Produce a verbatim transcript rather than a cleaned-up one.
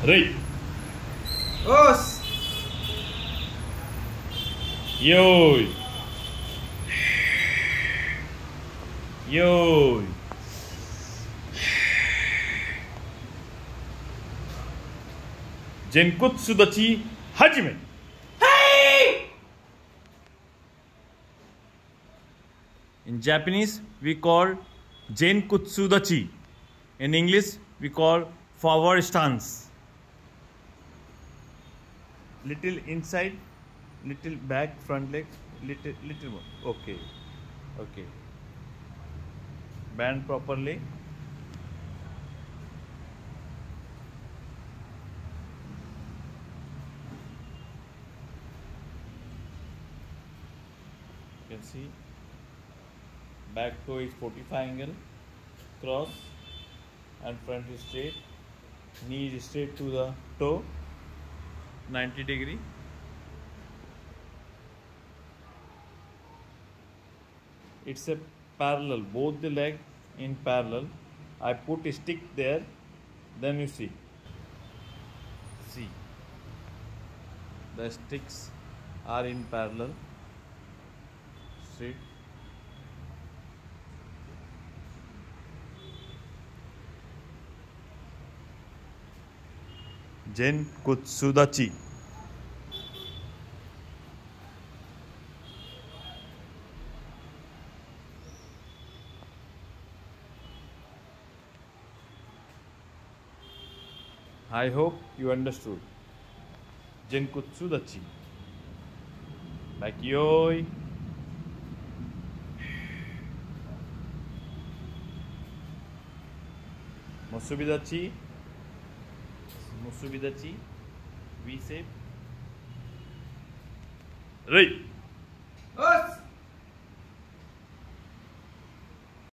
Right. Os. Yoi. Yoi. Zenkutsu DACHI Hajime. Hey! In Japanese, we call Zenkutsu DACHI. In English, we call forward stance. Little inside, little back, front leg, little, little more. Okay, okay. Bend properly. You can see back toe is forty-five angle, cross, and front is straight. Knee is straight to the toe, ninety degree. It's a parallel, both the leg in parallel. I put a stick there, then you see. See, the sticks are in parallel, straight. Zenkutsu DACHI. I hope you understood. Zenkutsu DACHI. Like yoi. Musubi DACHI. Musubi DACHI. V shape. Right.